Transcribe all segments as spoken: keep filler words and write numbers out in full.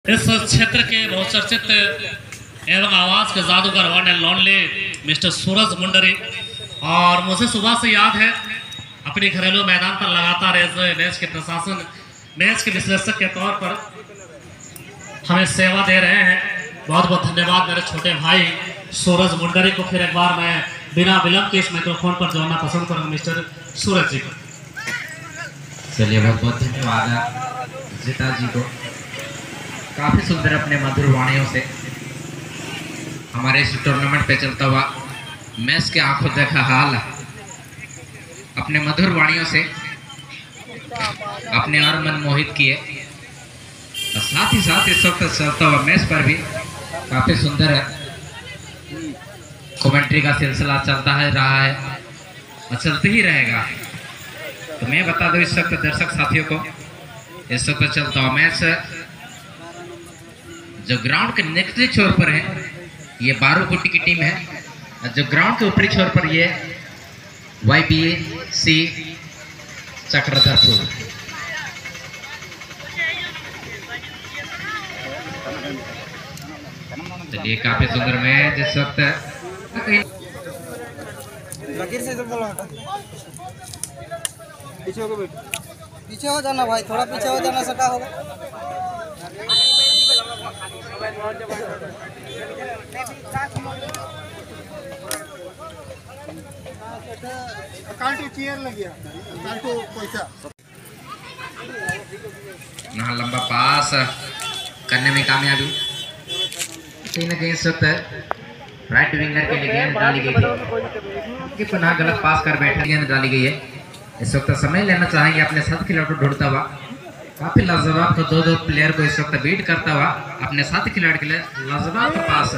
इस क्षेत्र के बहुचर्चित एवं आवाज के जादूगर one and only mister Suraj Mundari. और मुझे सुबह से याद है अपने घरेलू मैदान पर लगातार एज मैच के प्रशासन मैच के विश्लेषक के तौर पर हमें सेवा दे रहे हैं। बहुत बहुत धन्यवाद मेरे छोटे भाई सूरज मुंडरी को। फिर एक बार मैं बिना विलंब के इस माइक्रोफोन पर जोड़ना पसंद करूंगा मिस्टर सूरज जी को। चलिए बहुत बहुत धन्यवाद जिता जी को। काफ़ी सुंदर अपने मधुर वाणियों से हमारे इस टूर्नामेंट पे चलता हुआ मैच के आंखों देखा हाल अपने मधुर वाणियों से अपने और मन मोहित किए। और साथ ही साथ इस वक्त चलता हुआ मैच पर भी काफ़ी सुंदर कमेंट्री का सिलसिला चलता है रहा है और चलते ही रहेगा। तो मैं बता दूं इस वक्त दर्शक साथियों को, इस वक्त चलता हुआ मैच जो ग्राउंड के निचले छोर पर है ये बारू कोटी की टीम है, और जो ग्राउंड के ऊपरी छोर पर ये वाई बी सी चक्रधरपुर। चलिए काफी सुंदर मैच इस वक्त। पीछे हो पीछे हो जाना भाई, थोड़ा पीछे हो जाना, सटा होगा। चेयर लगी पैसा यहाँ लंबा पास करने में कामयाबी। कहीं ना कहीं इस वक्त राइट विंगर के लिए गेंद डाली गई थी कि पुनः गलत पास कर बैठे गेंद डाली गई है। इस वक्त समय लेना चाहेंगे अपने साथ खिलाड़ी को ढूंढता हुआ। काफी लाजवाब तो दो दो प्लेयर को इस वक्त बीट करता हुआ अपने साथ खिलाड़ी के लिए लाजवाब का पास।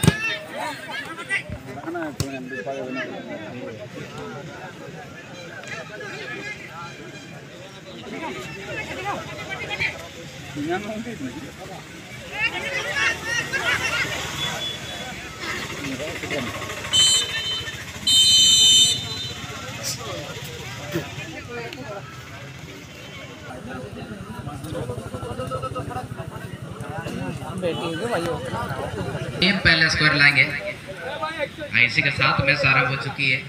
टीम पहले स्कोर लाएंगे। आईसी के साथ में सारा हो चुकी है।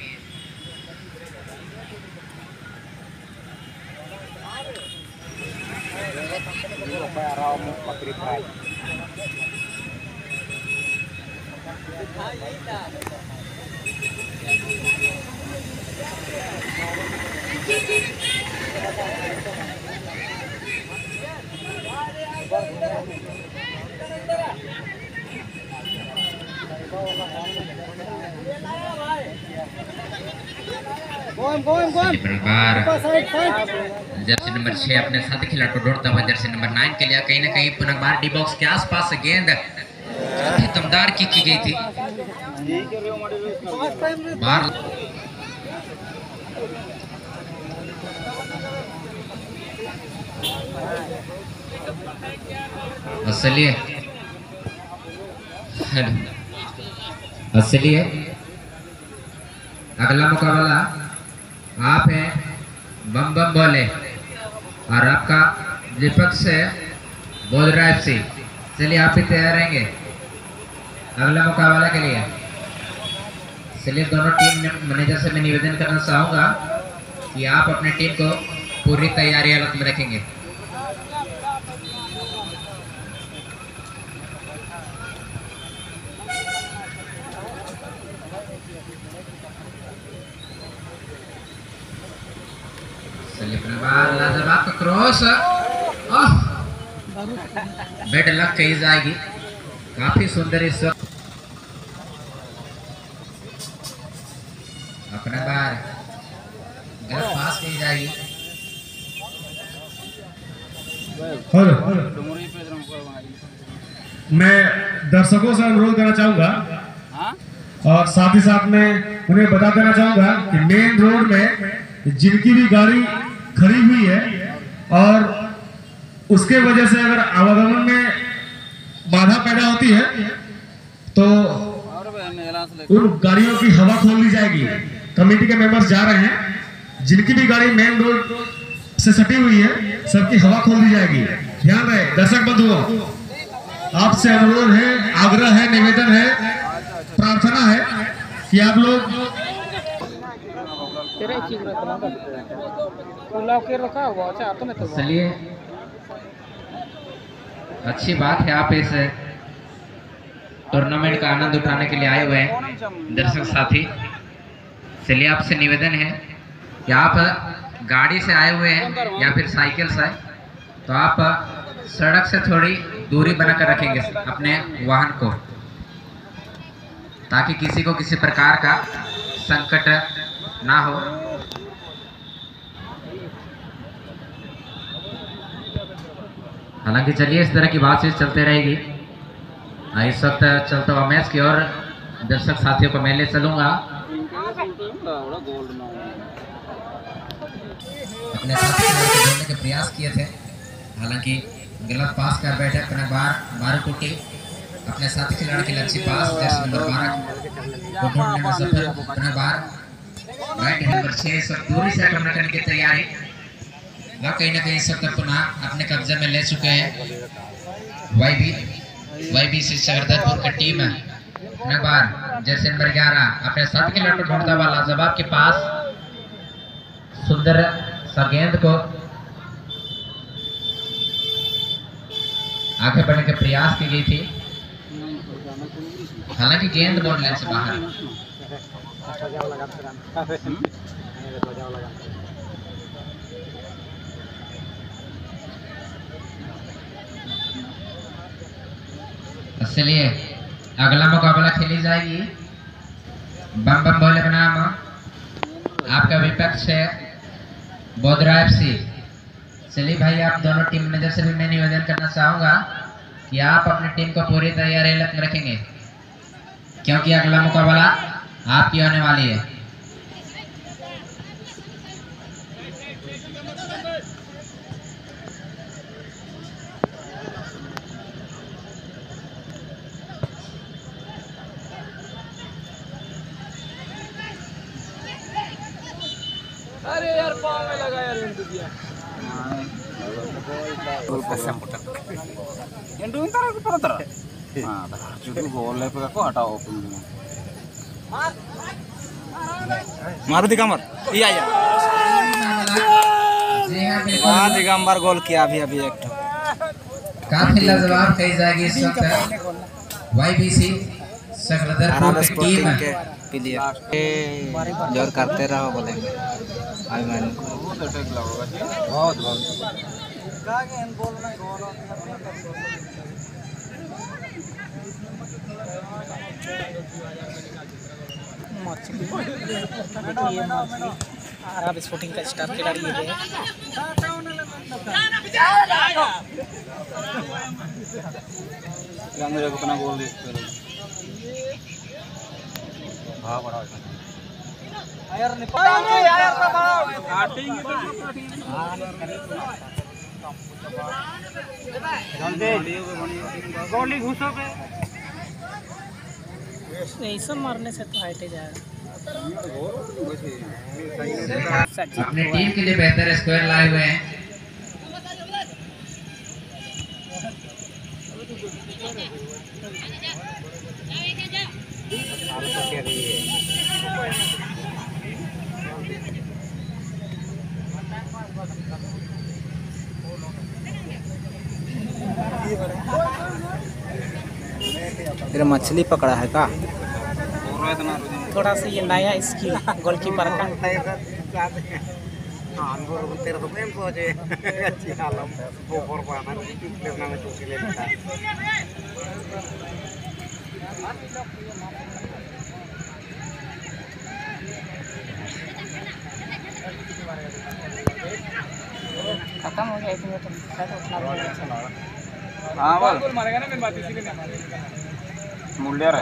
जर्सी नंबर छह अपने साथ खिलाड़ी को ढूंढता हुआ जर्सी नंबर नाइन के लिए कहीं ना कहीं पुनः बार डी बॉक्स के आसपास गेंद काफी दमदार की की गई थी। बार असलिए असलिए अगला मुकाबला आप हैं बम बम बोले और आपका विपक्ष है बोधरा एफ सी। चलिए आप भी तैयार रहेंगे अगला मुकाबला के लिए। चलिए दोनों टीम मैनेजर से मैं निवेदन करना चाहूँगा कि आप अपनी टीम को पूरी तैयारी हालत में रखेंगे। लाजवाब का क्रॉस बेड लग कही जाएगी। काफी सुंदर इस वक्त अपना बार गलत पास कही जाएगी। मैं दर्शकों से अनुरोध करना चाहूंगा और साथ ही साथ में उन्हें बता देना चाहूंगा कि मेन रोड में जिनकी भी गाड़ी खड़ी हुई है और उसके वजह से अगर आवागमन में बाधा पैदा होती है तो उन गाड़ियों की हवा खोल दी जाएगी। कमेटी के मेंबर्स जा रहे हैं, जिनकी भी गाड़ी मेन रोड से सटी हुई है सबकी हवा खोल दी जाएगी। ध्यान रहे दर्शक बंधुओं। आपसे अनुरोध है, आग्रह है, निवेदन है, प्रार्थना है कि आप लोग चलिए, अच्छी बात है आप इस टूर्नामेंट का आनंद उठाने के लिए आए हुए हैं दर्शक साथी। चलिए, आपसे निवेदन है कि आप गाड़ी से आए हुए हैं या फिर साइकिल से, तो आप सड़क से थोड़ी दूरी बनाकर रखेंगे अपने वाहन को, ताकि किसी को किसी प्रकार का संकट ना हो। हालांकि चलिए, इस तरह की बातचीत चलते रहेगी। इस वक्त चलता हुआ मैच की ओर दर्शक साथियों को मैं ले चलूंगा। अपने साथी खिलाड़ी को जोड़ने के प्रयास किए थे, हालांकि गलत पास कर बैठे अपने बार बारह टूटी। अपने साथी खिलाड़ी के लिए अच्छी पास जर्सी नंबर बारह को ढूंढने में सफल। अपने बार राइट नंबर छह इस वक्त दूरी से आक्रमण करने की तैयारी, वह कहीं ना कहीं इस वक्त अपना अपने कब्जे में ले चुके हैं। वाई बी वाई बी से शहरदरपुर की टीम है। अपने बार जर्सी नंबर ग्यारह अपने साथी खिलाड़ी को ढूंढता हुआ लाजवाब के पास सुंदर सा गेंद को आगे बढ़ने के प्रयास की गई थी, हालांकि गेंद बॉल लाइन से बाहर। इसलिए अगला मुकाबला खेली जाएगी बम बम भोले बनाम आपका विपक्ष है बोधरा एफ सी। चलिए भाई, आप दोनों टीम मैनेजर से भी मैं निवेदन करना चाहूँगा कि आप अपनी टीम को पूरी तैयारी में रखेंगे, क्योंकि अगला मुकाबला आपकी होने वाली है। अरे यार, पाँव में लगा यार दिया। मारुति कामर या या हाँ दिगंबर गोल किया अभी अभी एक ठो। काफी लाजवाब कही जाएगी इस वक्त वाईबीसी शहरदरपुर की टीम के प्लेयर जोर करते रहो बोलेंगे। आई मैंने बहुत बहुत अरब स्पोर्टिंग का स्टार खिलाड़ी है। अपना गोल हाँ बड़ा यार निकालेंगे यार गोली घुसो पे ऐसा मारने से तो हाइट जाएगा। अपनी टीम के लिए बेहतर स्कोर लाए हुए हैं। तेरा मछली पकड़ा है का? थोड़ा सा ये नया स्किल गोलकीपर का। खत्म हो गया इसमें तो शायद उतना भी नहीं चला। हाँ बोल मारेगा ना मेरी बात इसीलिए नहीं मूल्य है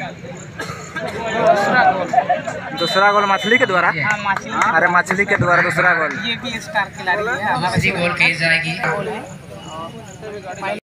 दूसरा गोल दूसरा गोल मछली के द्वारा। हाँ मछली अरे मछली के द्वारा दूसरा गोल ये भी स्टार खिलाड़ी है। दूसरी गोल कही जाएगी। गोल है।